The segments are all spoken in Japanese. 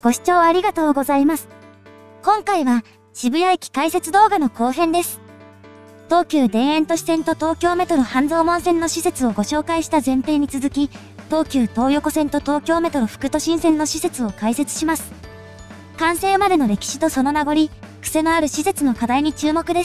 ご視聴ありがとうございます。今回は渋谷駅解説動画の後編です。東急田園都市線と東京メトロ半蔵門線の施設をご紹介した前編に続き、東急東横線と東京メトロ副都心線の施設を解説します。完成までの歴史とその名残、癖のある施設の課題に注目です。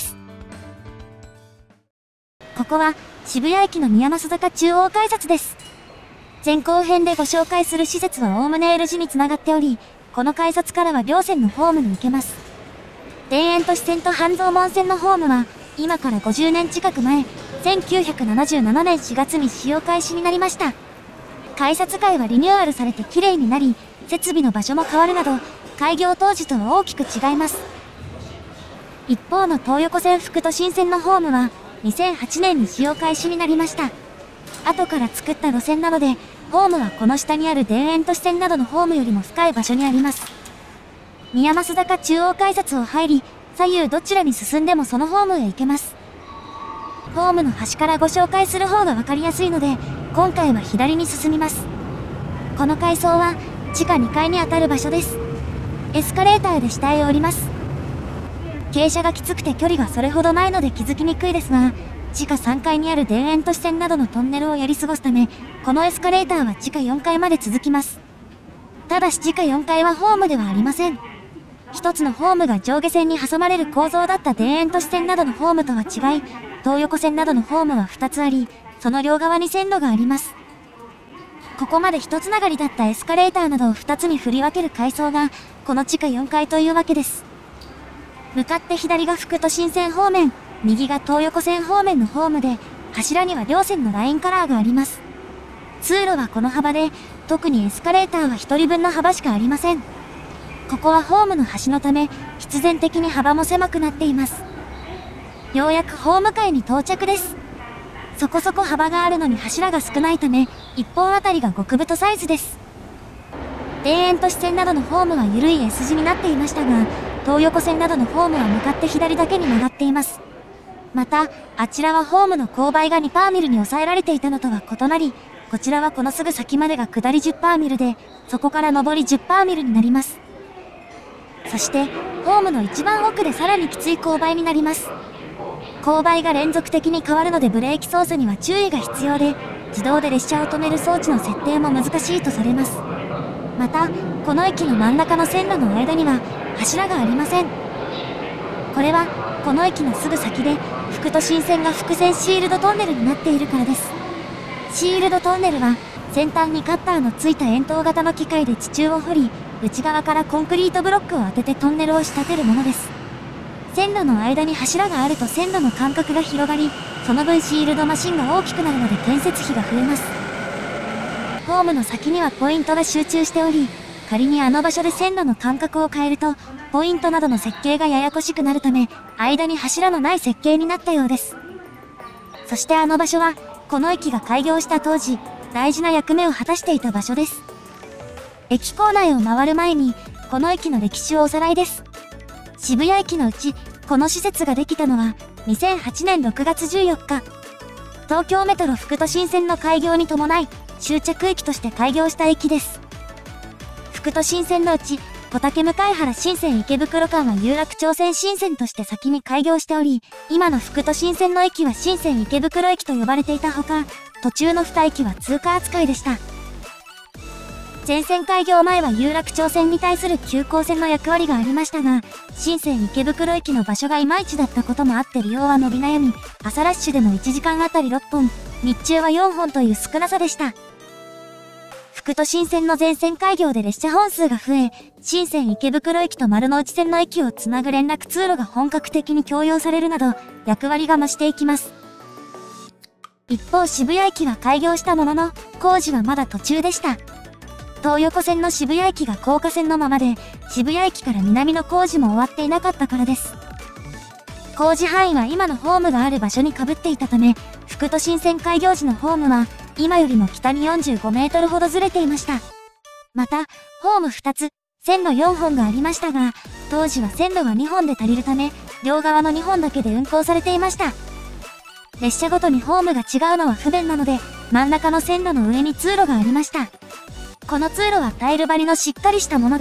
ここは渋谷駅の宮益坂中央改札です。前後編でご紹介する施設はおおむね L 字につながっており、この改札からは両線のホームに行けます。田園都市線と半蔵門線のホームは、今から50年近く前、1977年4月に使用開始になりました。改札階はリニューアルされて綺麗になり、設備の場所も変わるなど、開業当時とは大きく違います。一方の東横線副都心線のホームは、2008年に使用開始になりました。後から作った路線なので、ホームはこの下にある田園都市線などのホームよりも深い場所にあります。宮益坂中央改札を入り、左右どちらに進んでもそのホームへ行けます。ホームの端からご紹介する方がわかりやすいので、今回は左に進みます。この階層は地下2階にあたる場所です。エスカレーターで下へ降ります。傾斜がきつくて距離がそれほどないので気づきにくいですが、地下3階にある田園都市線などのトンネルをやり過ごすため、このエスカレーターは地下4階まで続きます。ただし地下4階はホームではありません。一つのホームが上下線に挟まれる構造だった田園都市線などのホームとは違い、東横線などのホームは2つあり、その両側に線路があります。ここまで一つながりだったエスカレーターなどを2つに振り分ける階層が、この地下4階というわけです。向かって左が副都心線方面、右が東横線方面のホームで、柱には両線のラインカラーがあります。通路はこの幅で、特にエスカレーターは1人分の幅しかありません。ここはホームの端のため、必然的に幅も狭くなっています。ようやくホーム階に到着です。そこそこ幅があるのに柱が少ないため、1本あたりが極太サイズです。田園都市線などのホームは緩い S 字になっていましたが、東横線などのホームは向かって左だけに曲がっています。また、あちらはホームの勾配が2ミルに抑えられていたのとは異なり、こちらはこのすぐ先までが下り10ミルで、そこから上り10ミルになります。そして、ホームの一番奥でさらにきつい勾配になります。勾配が連続的に変わるのでブレーキ操作には注意が必要で、自動で列車を止める装置の設定も難しいとされます。また、この駅の真ん中の線路の間には柱がありません。これは、この駅のすぐ先で、副都心線が複線シールドトンネルになっているからです。シールドトンネルは、先端にカッターのついた円筒型の機械で地中を掘り、内側からコンクリートブロックを当ててトンネルを仕立てるものです。線路の間に柱があると線路の間隔が広がり、その分シールドマシンが大きくなるので建設費が増えます。ホームの先にはポイントが集中しており、仮にあの場所で線路の間隔を変えると、ポイントなどの設計がややこしくなるため、間に柱のない設計になったようです。そしてあの場所は、この駅が開業した当時、大事な役目を果たしていた場所です。駅構内を回る前に、この駅の歴史をおさらいです。渋谷駅のうち、この施設ができたのは、2008年6月14日。東京メトロ副都心線の開業に伴い、終着駅として開業した駅です。副都心線のうち、小竹向原新線池袋間は有楽町線新線として先に開業しており、今の副都心線の駅は新線池袋駅と呼ばれていたほか、途中の2駅は通過扱いでした。全線開業前は有楽町線に対する急行線の役割がありましたが、新線池袋駅の場所がいまいちだったこともあって利用は伸び悩み、朝ラッシュでの1時間あたり6本、日中は4本という少なさでした。副都心線の全線開業で列車本数が増え、新線池袋駅と丸の内線の駅をつなぐ連絡通路が本格的に供用されるなど、役割が増していきます。一方渋谷駅は開業したものの、工事はまだ途中でした。東横線の渋谷駅が高架線のままで、渋谷駅から南の工事も終わっていなかったからです。工事範囲は今のホームがある場所に被っていたため、副都心線開業時のホームは、今よりも北に45メートルほどずれていました。また、ホーム2つ、線路4本がありましたが、当時は線路が2本で足りるため、両側の2本だけで運行されていました。列車ごとにホームが違うのは不便なので、真ん中の線路の上に通路がありました。この通路はタイル張りのしっかりしたもので、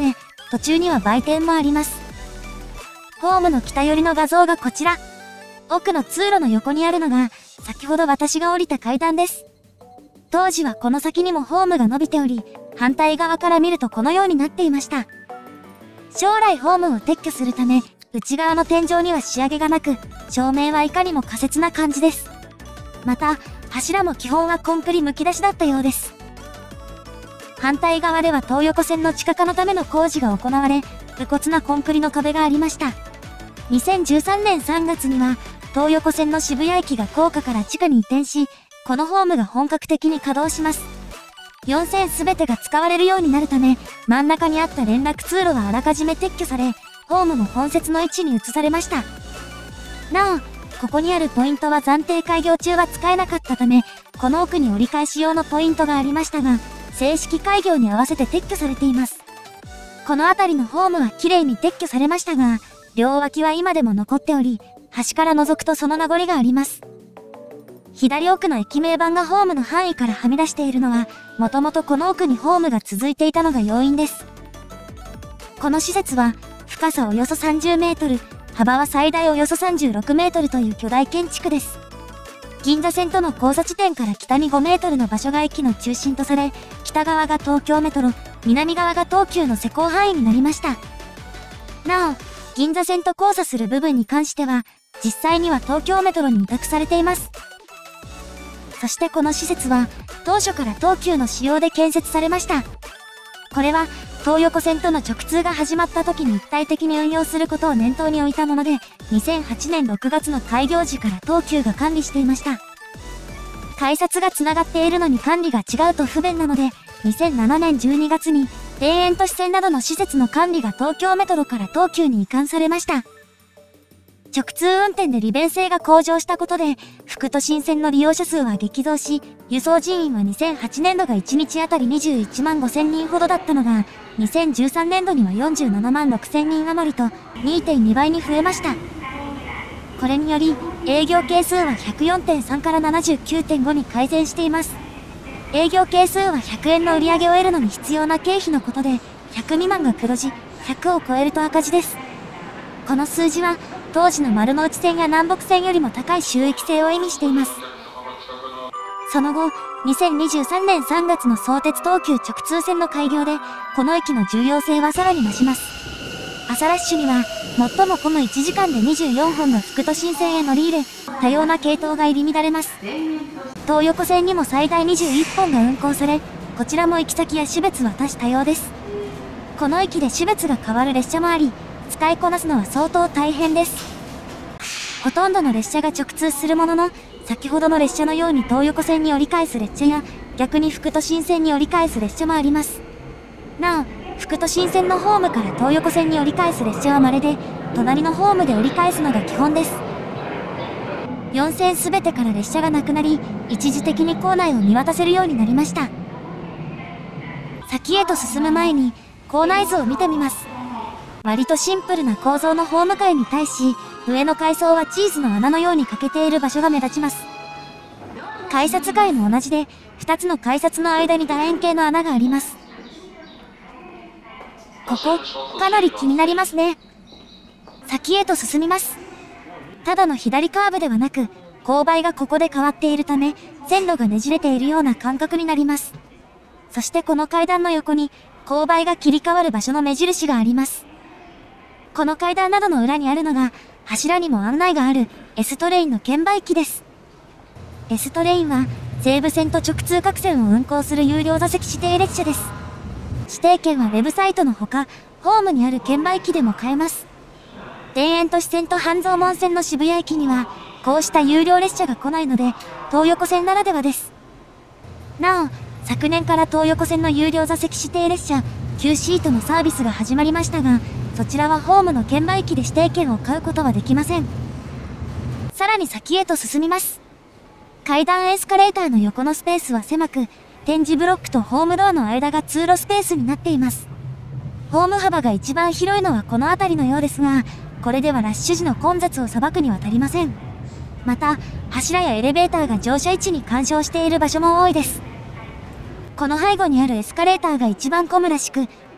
途中には売店もあります。ホームの北寄りの画像がこちら。奥の通路の横にあるのが、先ほど私が降りた階段です。当時はこの先にもホームが伸びており、反対側から見るとこのようになっていました。将来ホームを撤去するため、内側の天井には仕上げがなく、照明はいかにも仮設な感じです。また、柱も基本はコンクリむき出しだったようです。反対側では東横線の地下化のための工事が行われ、無骨なコンクリの壁がありました。2013年3月には、東横線の渋谷駅が高架から地下に移転し、このホームが本格的に稼働します。4線すべてが使われるようになるため、真ん中にあった連絡通路はあらかじめ撤去され、ホームも本節の位置に移されました。なお、ここにあるポイントは暫定開業中は使えなかったため、この奥に折り返し用のポイントがありましたが、正式開業に合わせて撤去されています。この辺りのホームは綺麗に撤去されましたが、両脇は今でも残っており、端から覗くとその名残があります。左奥の駅名板がホームの範囲からはみ出しているのは、もともとこの奥にホームが続いていたのが要因です。この施設は、深さおよそ30メートル、幅は最大およそ36メートルという巨大建築です。銀座線との交差地点から北に5メートルの場所が駅の中心とされ、北側が東京メトロ、南側が東急の施工範囲になりました。なお、銀座線と交差する部分に関しては、実際には東京メトロに委託されています。そしてこの施設は、当初から東急の使用で建設されました。これは、東横線との直通が始まった時に一体的に運用することを念頭に置いたもので、2008年6月の開業時から東急が管理していました。改札が繋がっているのに管理が違うと不便なので、2007年12月に、田園都市線などの施設の管理が東京メトロから東急に移管されました。直通運転で利便性が向上したことで、副都心線の利用者数は激増し、輸送人員は2008年度が1日あたり21万5千人ほどだったのが、2013年度には47万6千人余りと 2.2 倍に増えました。これにより、営業係数は 104.3 から 79.5 に改善しています。営業係数は100円の売り上げを得るのに必要な経費のことで、100未満が黒字、100を超えると赤字です。この数字は、当時の丸ノ内線や南北線よりも高い収益性を意味しています。その後、2023年3月の相鉄東急直通線の開業で、この駅の重要性はさらに増します。朝ラッシュには、最も混む1時間で24本の副都心線へ乗り入れ、多様な系統が入り乱れます。東横線にも最大21本が運行され、こちらも行き先や種別は多種多様です。この駅で種別が変わる列車もあり、使いこなすのは相当大変です。ほとんどの列車が直通するものの、先ほどの列車のように東横線に折り返す列車や、逆に副都心線に折り返す列車もあります。なお、副都心線のホームから東横線に折り返す列車は稀で、隣のホームで折り返すのが基本です。4線すべてから列車がなくなり、一時的に構内を見渡せるようになりました。先へと進む前に、構内図を見てみます。割とシンプルな構造のホーム階に対し、上の階層はチーズの穴のように欠けている場所が目立ちます。改札階も同じで、2つの改札の間に楕円形の穴があります。ここ、かなり気になりますね。先へと進みます。ただの左カーブではなく、勾配がここで変わっているため、線路がねじれているような感覚になります。そしてこの階段の横に、勾配が切り替わる場所の目印があります。この階段などの裏にあるのが、柱にも案内がある S トレインの券売機です。S トレインは西武線と直通各線を運行する有料座席指定列車です。指定券はウェブサイトのほか、ホームにある券売機でも買えます。田園都市線と半蔵門線の渋谷駅には、こうした有料列車が来ないので、東横線ならではです。なお、昨年から東横線の有料座席指定列車、Q シートのサービスが始まりましたが、そちらはホームの券売機で指定券を買うことはできません。さらに先へと進みます。階段エスカレーターの横のスペースは狭く、展示ブロックとホームドアの間が通路スペースになっています。ホーム幅が一番広いのはこの辺りのようですが、これではラッシュ時の混雑を裁くには足りません。また、柱やエレベーターが乗車位置に干渉している場所も多いです。この背後にあるエスカレーターが一番混むらしく、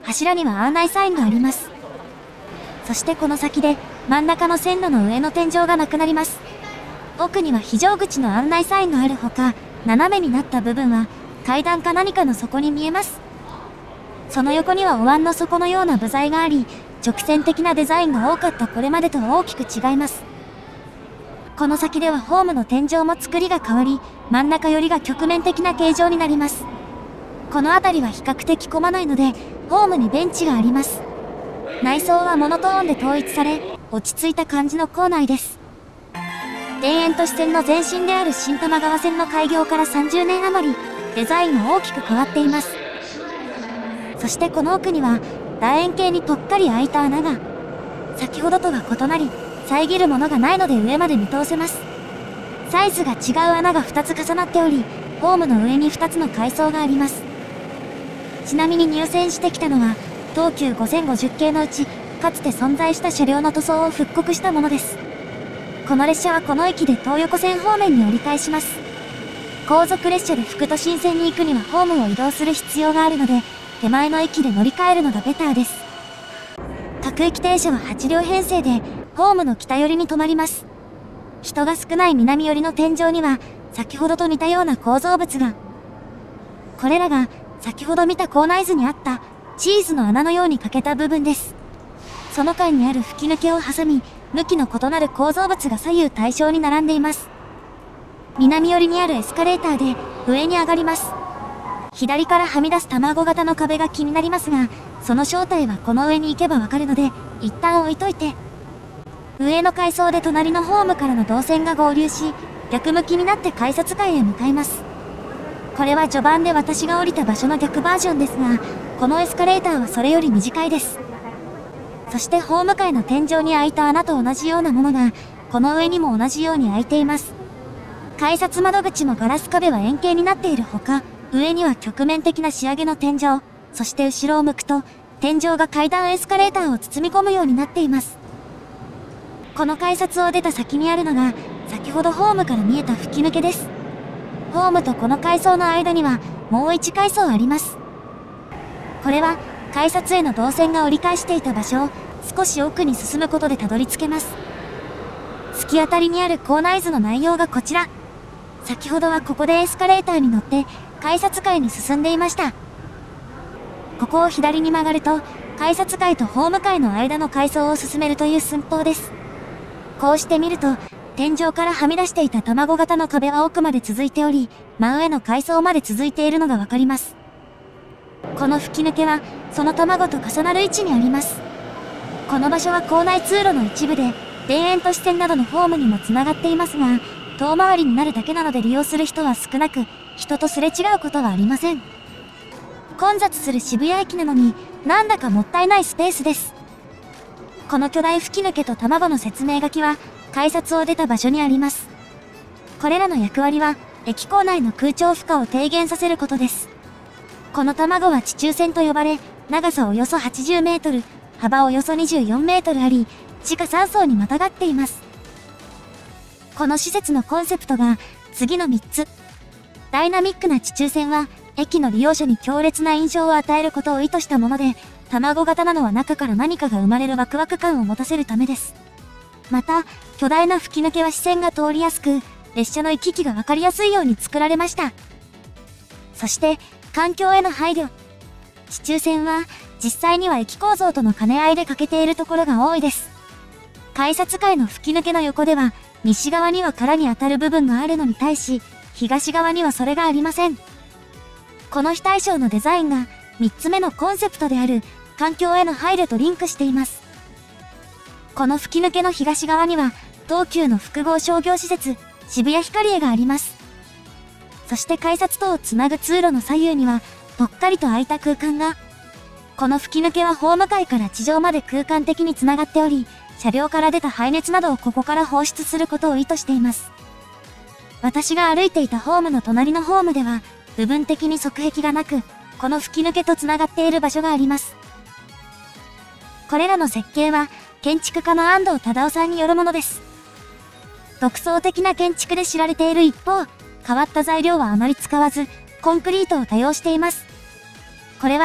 柱には案内サインがあります。そしてこの先で真ん中の線路の上の天井がなくなります。奥には非常口の案内サインがあるほか、斜めになった部分は階段か何かの底に見えます。その横にはお椀の底のような部材があり、直線的なデザインが多かったこれまでとは大きく違います。この先ではホームの天井も作りが変わり、真ん中寄りが曲面的な形状になります。この辺りは比較的混まないので、ホームにベンチがあります。内装はモノトーンで統一され、落ち着いた感じの構内です。田園都市線の前身である新玉川線の開業から30年余り、デザインも大きく変わっています。そしてこの奥には、楕円形にぽっかり開いた穴が、先ほどとは異なり、遮るものがないので上まで見通せます。サイズが違う穴が2つ重なっており、ホームの上に2つの階層があります。ちなみに入線してきたのは、東急5050系のうち、かつて存在した車両の塗装を復刻したものです。この列車はこの駅で東横線方面に折り返します。後続列車で副都心線に行くにはホームを移動する必要があるので、手前の駅で乗り換えるのがベターです。各駅停車は8両編成で、ホームの北寄りに止まります。人が少ない南寄りの天井には、先ほどと似たような構造物が。これらが、先ほど見た構内図にあった、チーズの穴のように欠けた部分です。その間にある吹き抜けを挟み、向きの異なる構造物が左右対称に並んでいます。南寄りにあるエスカレーターで上に上がります。左からはみ出す卵型の壁が気になりますが、その正体はこの上に行けばわかるので、一旦置いといて。上の階層で隣のホームからの動線が合流し、逆向きになって改札階へ向かいます。これは序盤で私が降りた場所の逆バージョンですが、このエスカレーターはそれより短いです。そしてホーム階の天井に開いた穴と同じようなものが、この上にも同じように開いています。改札窓口のガラス壁は円形になっているほか、上には曲面的な仕上げの天井、そして後ろを向くと、天井が階段エスカレーターを包み込むようになっています。この改札を出た先にあるのが、先ほどホームから見えた吹き抜けです。ホームとこの階層の間には、もう1階層あります。これは、改札への動線が折り返していた場所を、少し奥に進むことでたどり着けます。突き当たりにある構内図の内容がこちら。先ほどはここでエスカレーターに乗って、改札階に進んでいました。ここを左に曲がると、改札階とホーム階の間の階層を進めるという寸法です。こうして見ると、天井からはみ出していた卵型の壁は奥まで続いており、真上の階層まで続いているのがわかります。この吹き抜けは、その卵と重なる位置にあります。この場所は構内通路の一部で、田園都市線などのホームにも繋がっていますが、遠回りになるだけなので利用する人は少なく、人とすれ違うことはありません。混雑する渋谷駅なのに、なんだかもったいないスペースです。この巨大吹き抜けと卵の説明書きは、改札を出た場所にあります。これらの役割は、駅構内の空調負荷を低減させることです。この卵は地中線と呼ばれ、長さおよそ80メートル、幅およそ24メートルあり、地下3層にまたがっています。この施設のコンセプトが、次の3つ。ダイナミックな地中線は、駅の利用者に強烈な印象を与えることを意図したもので、卵型なのは中から何かが生まれるワクワク感を持たせるためです。また、巨大な吹き抜けは視線が通りやすく、列車の行き来がわかりやすいように作られました。そして、環境への配慮。地中線は、実際には駅構造との兼ね合いで欠けているところが多いです。改札階の吹き抜けの横では、西側には殻に当たる部分があるのに対し、東側にはそれがありません。この非対称のデザインが、3つ目のコンセプトである、環境への配慮とリンクしています。この吹き抜けの東側には、東急の複合商業施設、渋谷ヒカリエがあります。そして改札とをつなぐ通路の左右には、ぽっかりと空いた空間が。この吹き抜けはホーム階から地上まで空間的につながっており、車両から出た排熱などをここから放出することを意図しています。私が歩いていたホームの隣のホームでは、部分的に側壁がなく、この吹き抜けとつながっている場所があります。これらの設計は、建築家の安藤忠雄さんによるものです。独創的な建築で知られている一方、変わった材料はあまり使わず、コンクリートを多用しています。これは、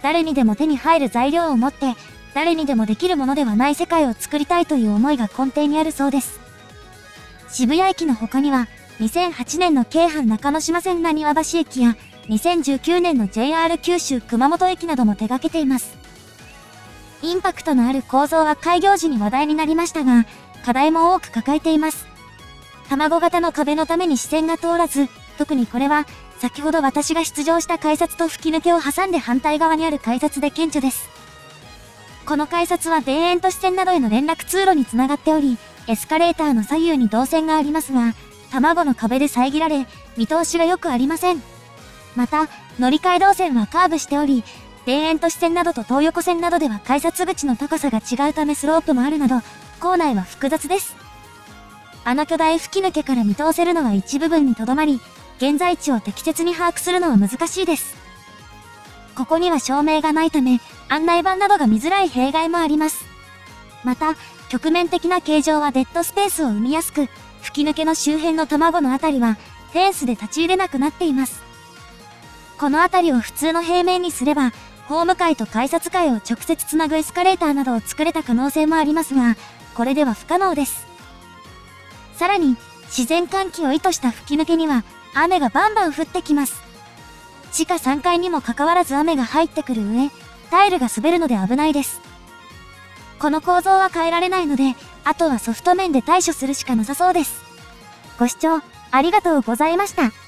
誰にでも手に入る材料を持って、誰にでもできるものではない世界を作りたいという思いが根底にあるそうです。渋谷駅の他には、2008年の京阪中之島線浪速橋駅や、2019年の JR 九州熊本駅なども手掛けています。インパクトのある構造は開業時に話題になりましたが、課題も多く抱えています。卵型の壁のために視線が通らず、特にこれは、先ほど私が出場した改札と吹き抜けを挟んで反対側にある改札で顕著です。この改札は田園都市線などへの連絡通路につながっており、エスカレーターの左右に動線がありますが、卵の壁で遮られ、見通しがよくありません。また、乗り換え動線はカーブしており、田園都市線などと東横線などでは改札口の高さが違うためスロープもあるなど、構内は複雑です。あの巨大吹き抜けから見通せるのは一部分にとどまり、現在地を適切に把握するのは難しいです。ここには照明がないため、案内板などが見づらい弊害もあります。また、局面的な形状はデッドスペースを生みやすく、吹き抜けの周辺の卵のあたりは、フェンスで立ち入れなくなっています。このあたりを普通の平面にすれば、ホーム階と改札階を直接つなぐエスカレーターなどを作れた可能性もありますが、これでは不可能です。さらに、自然換気を意図した吹き抜けには、雨がバンバン降ってきます。地下3階にもかかわらず雨が入ってくる上、タイルが滑るので危ないです。この構造は変えられないので、あとはソフト面で対処するしかなさそうです。ご視聴ありがとうございました。